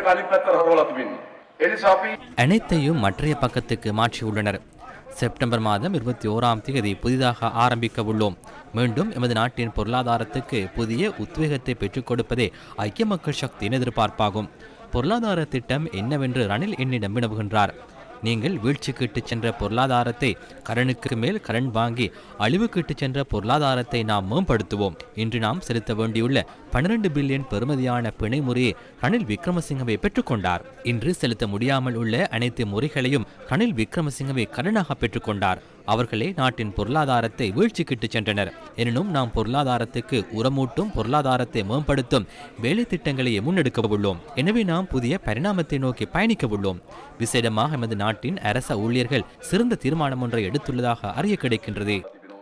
அனைத்தையும் மற்றைய பக்கத்துக்கு மாற்றியுள்ளனர். செப்டம்பர் மாதம் 21ஆம் தேதி புதிதாக ஆரம்பிக்க உள்ளோம். மீண்டும் எமது நாட்டின் பொருளாதாரத்துக்கு புதிய உத்வேகத்தை பெற்றுக் கொடுப்பதே ஐக்கிய மக்கள் சக்தியின் எதிர்பார்ப்பாகும். பொருளாதார திட்டம் என்னவென்று ரணில் என்னிடம் வினவுகின்றார். நீங்கள் வீழ்ச்சிக்கு இட்டுச் சென்ற பொருளாதாரத்தை கடனுக்கு மேல் கடன் வாங்கி அழிவுக்கு இட்டுச் சென்ற பொருளாதாரத்தை நாம் மேம்படுத்துவோம். இன்று நாம் செலுத்த வேண்டியுள்ள 12 பில்லியன் பெறுமதியான பிணை முறையை ரணில் விக்ரமசிங்கவை பெற்றுக்கொண்டார். இன்று செலுத்த முடியாமல் உள்ள அனைத்து முறைகளையும் ரணில் விக்ரமசிங்கவை கடனாக பெற்றுக்கொண்டார். அவர்களே நாட்டின் பொருளாதாரத்தை வீழ்ச்சிக்கிட்டு சென்றனர். எனினும் நாம் பொருளாதாரத்துக்கு உரமூட்டும், பொருளாதாரத்தை மேம்படுத்தும் வேலை திட்டங்களை முன்னெடுக்க உள்ளோம். எனவே நாம் புதிய பரிணாமத்தை நோக்கி பயணிக்க உள்ளோம். விசேடமாக எமது நாட்டின் அரச ஊழியர்கள் சிறந்த தீர்மானம் ஒன்றை எடுத்துள்ளதாக அறிய கிடைக்கின்றது.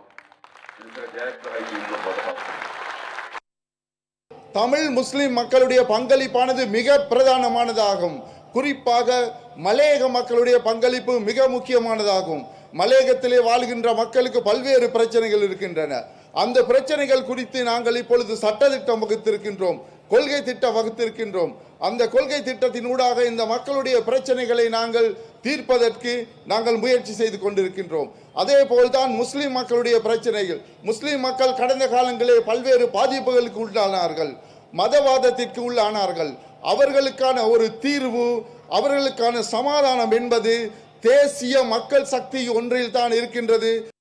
தமிழ் முஸ்லிம் மக்களுடைய பங்களிப்பானது மிக பிரதானமானதாகும். குறிப்பாக மலையக மக்களுடைய பங்களிப்பு மிக முக்கியமானதாகும். மலையகத்திலே வாழ்கின்ற மக்களுக்கு பல்வேறு பிரச்சனைகள் இருக்கின்றன. அந்த பிரச்சனைகள் குறித்து நாங்கள் இப்பொழுது சட்டத்திட்டம் வகுத்திருக்கின்றோம், கொள்கை திட்டம் வகுத்திருக்கின்றோம். அந்த கொள்கை திட்டத்தினூடாக இந்த மக்களுடைய பிரச்சனைகளை நாங்கள் தீர்ப்பதற்கு நாங்கள் முயற்சி செய்து கொண்டிருக்கின்றோம். அதே போல்தான் முஸ்லிம் மக்களுடைய பிரச்சனைகள். முஸ்லிம் மக்கள் கடந்த காலங்களில் பல்வேறு பாதிப்புகளுக்கு உள்ளானார்கள், மதவாதத்திற்கு உள்ளானார்கள். அவர்களுக்கான ஒரு தீர்வு, அவர்களுக்கான சமாதானம் என்பது தேசிய மக்கள் சக்தி ஒன்றில் தான் இருக்கின்றது.